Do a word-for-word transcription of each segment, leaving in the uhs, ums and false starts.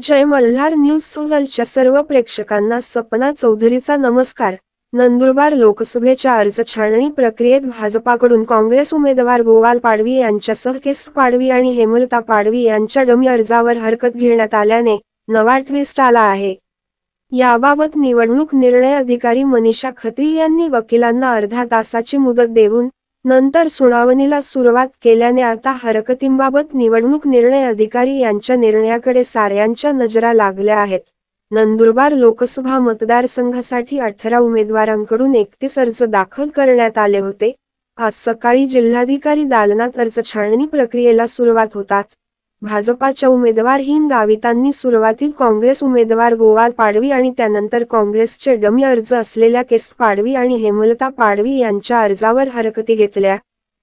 जय Malhar news सोहलच्या सर्व प्रेक्षकांना सपना चौधरीचा नमस्कार। नंदुरबार लोकसभेच्या अर्ज छाननी प्रक्रियेत भाजपाकडून काँग्रेस उमेदवार गोवाल पाडवी यांच्यासह केस पाडवी आणि हेमलता पाडवी यांच्या डमी अर्जावर हरकत घेण्यात आल्याने नवा ट्विस्ट आला आहे। याबाबत निवडणूक निर्णय अधिकारी मनीषा खत्री यांनी वकिलांना अर्धा तासाची मुदत देऊन नंतर सुनावणीला सुरुवात केल्याने आता हरकतींबाबत निवडणूक निर्णय अधिकारी यांच्या निर्णयाकडे साऱ्यांच्या नजरा लागल्या आहेत। नंदुरबार लोकसभा मतदारसंघासाठी अठरा उमेदवारांकडून एकतीस अर्ज दाखल करण्यात आले होते। आज सकाळी जिल्हाधिकारी दालनात अर्ज छाननी प्रक्रियेला सुरुवात होताच भाजपाच्या उमेदवारहीन गावितांनी सुरुवातीत काँग्रेस उमेदवार गोवाल पाडवी आणि त्यानंतर काँग्रेसचे डमी अर्ज असलेल्या केस पाडवी आणि हेमलता पाडवी यांच्या अर्जावर हरकती घेतल्या।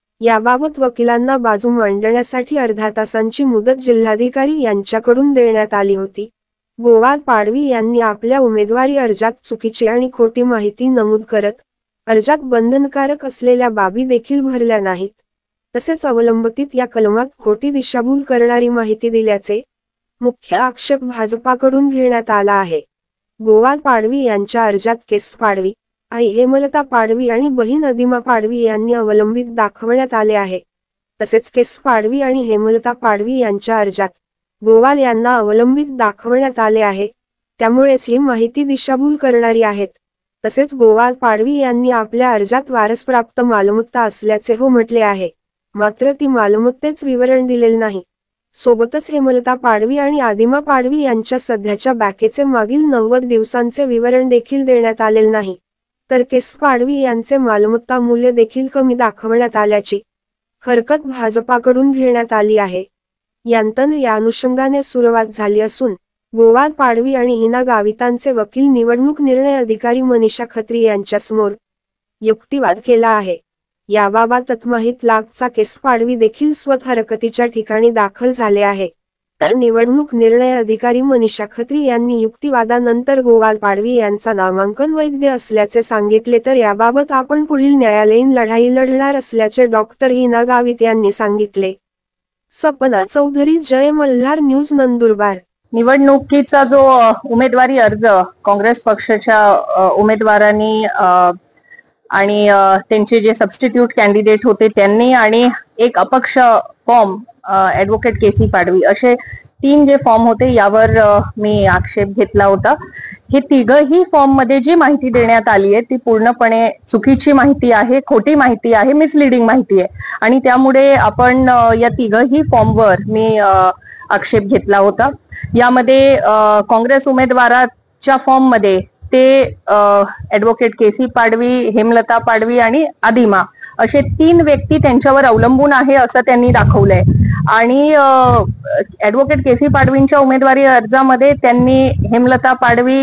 याबाबत वकिलांना बाजू मांडण्यासाठी अर्धा तासांची मुदत जिल्हाधिकारी यांच्याकडून देण्यात आली होती। गोवाल पाडवी यांनी आपल्या उमेदवारी अर्जात चुकीची आणि खोटी माहिती नमूद करत अर्जात बंधनकारक असलेल्या बाबी देखील भरल्या नाहीत। तसेच अवलंबित या कलमात खोटी दिशाभूल करणारी माहिती दिल्याचे मुख्य आक्षेप भाजपाकडून घेण्यात आला आहे। गोवाल पाडवी यांच्या अर्जात केस पाडवी, आई हेमलता पाडवी आणि बहीण अदिमा पाडवी यांनी अवलंबित दाखवण्यात आले आहे। तसेच केस पाडवी आणि हेमलता पाडवी यांच्या अर्जात गोवाल यांना अवलंबित दाखवण्यात आले आहे, त्यामुळेच ही माहिती दिशाभूल करणारी आहेत। तसेच गोवाल पाडवी यांनी आपल्या अर्जात वारसप्राप्त मालमत्ता असल्याचे हो म्हटले आहे, मात्र ती मालमत्तेच विवरण दिलेले नाही। सोबतच हेमलता पाडवी आणि आदिमा पाडवी यांच्या सध्याच्या बँकेचे मागील नव्वद दिवसांचे विवरण देखील देण्यात आलेले नाही, तर केस पाडवी यांचे मालमत्ता मूल्य देखील कमी दाखवण्यात आल्याची हरकत भाजपाकडून घेण्यात आली आहे। यानंतर या अनुषंगाने सुरुवात झाली असून गोवाल पाडवी आणि हिना गावितांचे वकील निवडणूक निर्णय अधिकारी मनीषा खत्री यांच्यासमोर युक्तिवाद केला आहे। याबाबत माहित लागचा केस पाडवी देखील स्वतः हरकतीच्या ठिकाणी दाखल झाले आहे, तर निवडणूक निर्णय अधिकारी मनीषा खत्री यांनी युक्तिवादानंतर गोवाल पाडवी यांचा नामांकन वैध असल्याचे सांगितले। तर याबाबत आपण पुढील न्यायालयीन लढाई लढणार असल्याचे डॉक्टर हिना गावित यांनी सांगितले। सपना चौधरी, जय मल्हार न्यूज, नंदुरबार। निवडणुकीचा जो उमेदवारी अर्ज काँग्रेस पक्षाच्या उमेदवारांनी आणि त्यांचे जे सबस्टिट्यूट कॅन्डिडेट होते त्यांनी आणि एक अपक्ष फॉर्म ऍडव्होकेट केसी पाडवी असे तीन जे फॉर्म होते यावर मी आक्षेप घेतला होता। हे तिघही फॉर्म मध्ये जी माहिती देण्यात आली आहे ती पूर्णपणे चुकीची माहिती आहे, खोटी माहिती आहे, मिसलिडिंग माहिती आहे आणि त्यामुळे आपण या तिघही फॉर्मवर मी आक्षेप घेतला होता। यामध्ये काँग्रेस उमेदवाराच्या फॉर्म मध्ये ते ऍडव्होकेट केसी पाडवी, हेमलता पाडवी आणि आदिमा असे तीन व्यक्ती त्यांच्यावर अवलंबून आहे असं त्यांनी दाखवलंय आणि ऍडव्होकेट केसी पाडवींच्या उमेदवारी अर्जामध्ये त्यांनी हेमलता पाडवी,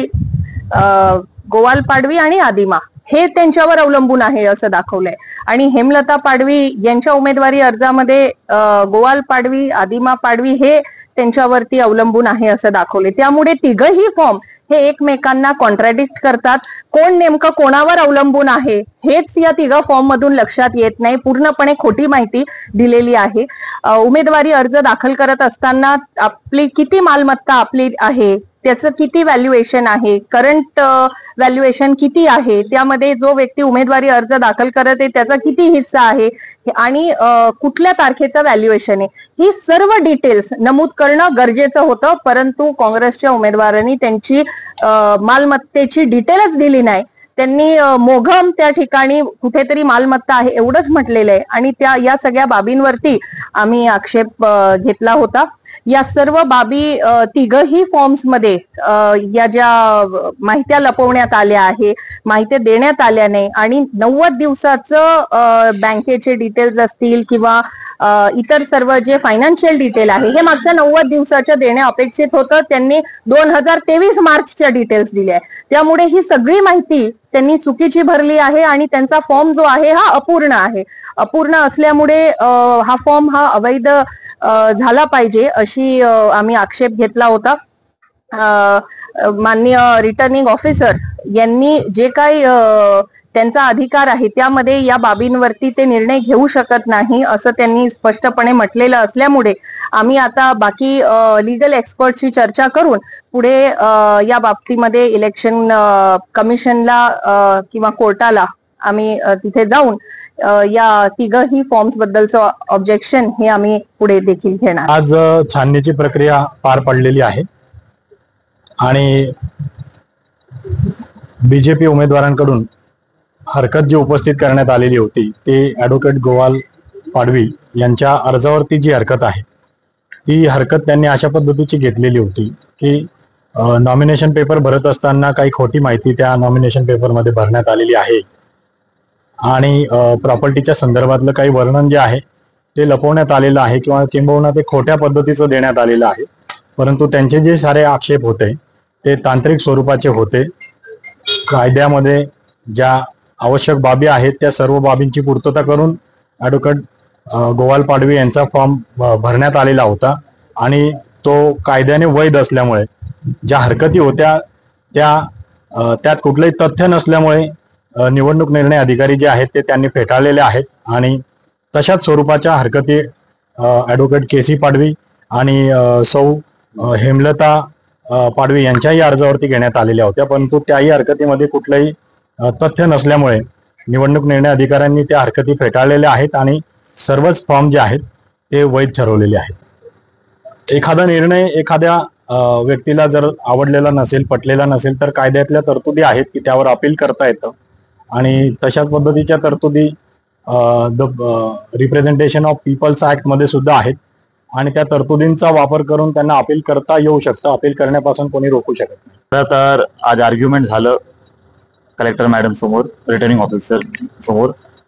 गोवाल पाडवी आणि आदिमा हे त्यांच्यावर अवलंबून आहे असं दाखवलंय आणि हेमलता पाडवी यांच्या उमेदवारी अर्जामध्ये गोवाल पाडवी, आदिमा पाडवी हे त्यांच्यावरती अवलंबून आहे असं दाखवले। त्यामुळे तिघही फॉर्म हे एकमेकांना कॉन्ट्राडिक्ट करतात। कोण नेमकं कोणावर अवलंबून आहे हेच या तिघा फॉर्म मधून लक्षात येत नाही, पूर्णपणे खोटी माहिती दिलेली आहे। उमेदवारी अर्ज दाखल करत असताना आपली किती मालमत्ता आपली आहे, त्याचं किती व्हॅल्युएशन आहे, करंट व्हॅल्युएशन किती आहे, त्यामध्ये जो व्यक्ती उमेदवारी अर्ज दाखल करत आहे त्याचा किती हिस्सा आहे आणि कुठल्या तारखेचं व्हॅल्युएशन आहे, ही सर्व डिटेल्स नमूद करणं गरजेचं होतं, परंतु काँग्रेसच्या उमेदवारांनी त्यांची मालमत्तेची डिटेलच दिली नाही। त्यांनी मोघम त्या ठिकाणी कुठेतरी मालमत्ता आहे एवढंच म्हटलेलं आहे आणि त्या या सगळ्या बाबींवरती आम्ही आक्षेप घेतला होता। या सर्व बाबी तिघही फॉर्म्स मध्ये या ज्या माहित्या लपवण्यात आल्या आहे, माहिती देण्यात आल्या नाही आणि नव्वद दिवसाचं बँकेचे डिटेल्स असतील किंवा इतर सर्व जे फायनान्शियल डिटेल आहे हे मागच्या नव्वद दिवसाच्या देणे अपेक्षित होतं, त्यांनी दोन हजार तेवीस मार्चच्या डिटेल्स दिल्या आहे। त्यामुळे ही सगळी माहिती त्यांनी चुकीची भरली आहे आणि त्यांचा फॉर्म जो आहे हा अपूर्ण आहे। अपूर्ण असल्यामुळे हा फॉर्म हा अवैध झाला पाहिजे अशी आम्ही आक्षेप घेतला होता। माननीय रिटर्निंग ऑफिसर यांनी जे काही त्यांचा अधिकार आहे, त्यामध्ये या बाबींवरती ते निर्णय घेऊ शकत नाही असं त्यांनी स्पष्टपणे म्हटलेलं असल्यामुळे आम्ही आता बाकी लीगल एक्सपर्टशी चर्चा करून पुढे या बाबतीमध्ये इलेक्शन कमिशनला किंवा कोर्टाला आम्ही तिथे जाऊन या तिघही फॉर्म्स बद्दलचं ऑब्जेक्शन हे आम्ही पुढे देखील घेणार। आज छाननीची प्रक्रिया पार पडलेली आहे आणि बीजेपी उमेदवारांकडून हरकत जी उपस्थित करण्यात आलेली होती ते ॲडव्होकेट गोवाल पाडवी यांच्या अर्जावरती जी हरकत आहे ती हरकत त्यांनी अशा पद्धतीची घेतलेली होती की नॉमिनेशन पेपर भरत असताना काही खोटी माहिती त्या नॉमिनेशन पेपरमध्ये भरण्यात आलेली आहे आणि प्रॉपर्टीच्या संदर्भातलं काही वर्णन जे आहे ते लपवण्यात आलेलं आहे किंवा किंबहुना ते खोट्या पद्धतीचं देण्यात आलेलं आहे। परंतु त्यांचे जे सारे आक्षेप होते ते तांत्रिक स्वरूपाचे होते। कायद्यामध्ये ज्या आवश्यक बाबी आहेत त्या सर्व बाबींची पूर्तता करून ॲडव्होकेट गोवाल पाडवी यांचा फॉर्म भरण्यात आलेला होता आणि तो कायद्याने वैध असल्यामुळे ज्या हरकती होत्या त्या त्यात कुठलंही तथ्य नसल्यामुळे निवडणूक निर्णय अधिकारी जे आहेत ते त्यांनी फेटाळलेले आहेत आणि तशाच स्वरूपाच्या हरकती ॲडव्होकेट के सी पाडवी आणि सौ हेमलता पाडवी यांच्याही अर्जावरती घेण्यात आलेल्या होत्या, परंतु त्याही हरकतीमध्ये कुठलंही तथ्य नसल्यामुळे निवडणूक निर्णय अधिकाऱ्यांनी त्या हरकती फेटाळलेल्या आहेत आणि सर्वच फॉर्म जे आहेत ते वैध ठरवलेले आहेत। एखादा निर्णय एखाद्या व्यक्तीला जर आवडलेला नसेल, पटलेला नसेल तर कायद्यातल्या तरतुदी आहेत की त्यावर अपील करता येतं आणि तशाच पद्धतीच्या तरतुदी the representation of peoples act मध्ये सुद्धा आहेत आणि त्या तरतुदींचा वापर करून त्यांना अपील करता येऊ शकतं। अपील करण्यापासून कोणी रोखू शकत नाही। तर आज आर्ग्युमेंट झालं कलेक्टर मॅडम समोर, रिटर्निंग ऑफिसर समोर,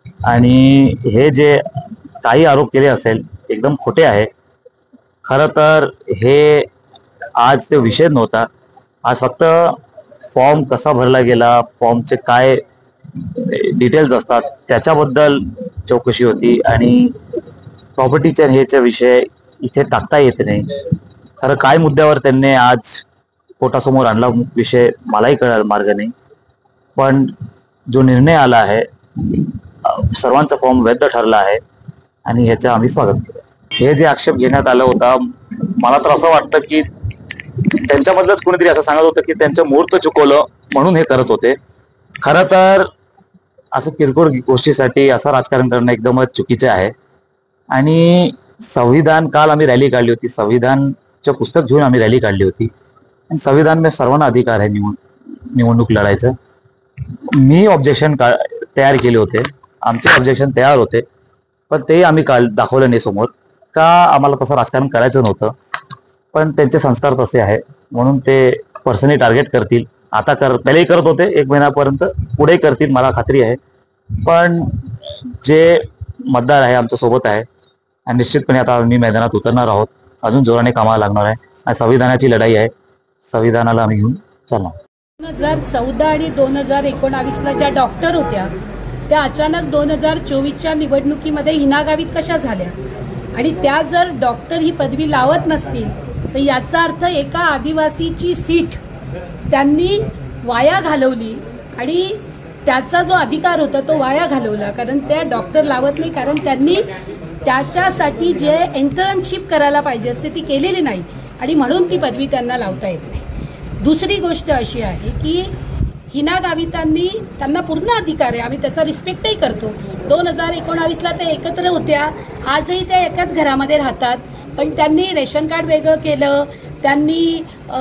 आणि हे जे काही आरोप केले असेल एकदम खोटे आहे। खरं तर हे आज ते विषय नव्हता, आज फक्त फॉर्म कसा भरला गेला, फॉर्मचे काय डिटेल्स असतात त्याच्याबद्दल चौकशी होती आणि प्रॉपर्टीच्या ह्याचा विषय इथे टाकता येत नाही। खरं काय मुद्द्यावर त्यांनी आज कोर्टासमोर आणला विषय मलाही कळायला मार्ग नाही, पण जो निर्णय आला आहे सर्वांचा फॉर्म वैध ठरला आहे आणि ह्याचं आम्ही स्वागत केलं। हे जे आक्षेप घेण्यात आला होता, मला तर असं वाटतं की त्यांच्यामधलंच कोणीतरी असं सांगत होतं की त्यांचं मुहूर्त चुकवलं म्हणून हे करत होते। खरं तर असं किरकोळ गोष्टीसाठी असं राजकारण करणं एकदमच चुकीचं आहे आणि संविधान, काल आम्ही रॅली काढली होती, संविधानचं पुस्तक घेऊन आम्ही रॅली काढली होती आणि संविधान में सर्वांना अधिकार आहे निवड निवडणूक लढायचं। मी ऑब्जेक्शन का तयार केले होते, आमचे ऑब्जेक्शन तयार होते, पण ते आम्ही काल दाखवलं नाही समोर का आम्हाला तसं राजकारण करायचं नव्हतं, पण त्यांचे संस्कार तसे आहे म्हणून ते पर्सनली टार्गेट करतील। आता कर पहिलेही करत होते, एक महिन्यापर्यंत, पुढे करतील मला खात्री आहे। पण जे मतदार आहे आमच्या सोबत आहे आणि निश्चितपणे आता आम्ही मैदानात उतरणार आहोत, अजून जोराने कामाला लागणार आहे आणि संविधानाची लढाई आहे, संविधानाला आम्ही घेऊन चालणार। दोन हजार चौदा आणि दोन हजार एकोणावीसला ज्या डॉक्टर होत्या त्या अचानक दोन हजार चोवीसच्या निवडणुकीमध्ये हिनागावीत कशा झाल्या आणि त्या जर डॉक्टर ही पदवी लावत नसतील तर याचा अर्थ एका आदिवासीची सीट त्यांनी वाया घालवली आणि त्याचा जो अधिकार होता तो वाया घालवला, कारण त्या डॉक्टर लावत नाही, कारण त्यांनी त्याच्यासाठी जे इंटर्नशिप करायला पाहिजे असते ती केलेली नाही आणि म्हणून ती पदवी त्यांना लावता येत नाही। दुसरी गोष्ट अशी आहे की हिना गावितांनी, त्यांना पूर्ण अधिकार आहे, आम्ही त्याचा रिस्पेक्टही करतो। दोन हजार एकोणावीसला ते एकत्र होत्या, आजही त्या एकाच घरामध्ये राहतात, पण त्यांनी रेशन कार्ड वेगळं केलं, त्यांनी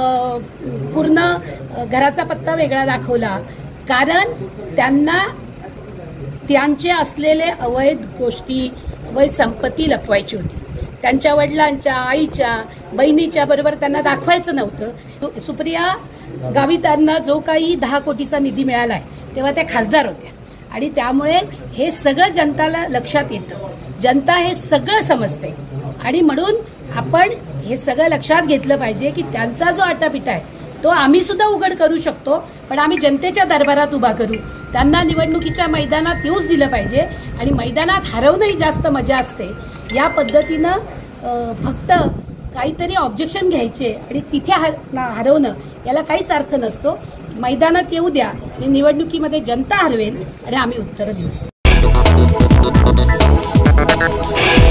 पूर्ण घराचा पत्ता वेगळा दाखवला, कारण त्यांना त्यांचे असलेले अवैध गोष्टी, अवैध संपत्ती लपवायची होती। त्यांच्या वडिलांच्या, आईच्या, बहिणीच्या बरोबर त्यांना दाखवायचं नव्हतं। सुप्रिया गावितांना जो काही दहा कोटीचा निधी मिळाला आहे तेव्हा त्या खासदार होत्या आणि त्यामुळे हे सगळं जनताला लक्षात येतं, जनता हे सगळं समजते आणि म्हणून आपण हे सगळं लक्षात घेतलं पाहिजे की त्यांचा जो आटापिटा आहे तो आम्ही सुद्धा उघड करू शकतो, पण आम्ही जनतेच्या दरबारात उभा करू। त्यांना निवडणुकीच्या मैदानात येऊच दिलं पाहिजे आणि मैदानात हरवणंही जास्त मजा असते। या पद्धतीनं फक्त काहीतरी ऑब्जेक्शन घ्यायचे आणि तिथे हरवणं याला काहीच अर्थ नसतो। मैदानात येऊ द्या आणि निवडणुकीमध्ये जनता हरवेल आणि आम्ही उत्तरं देऊ.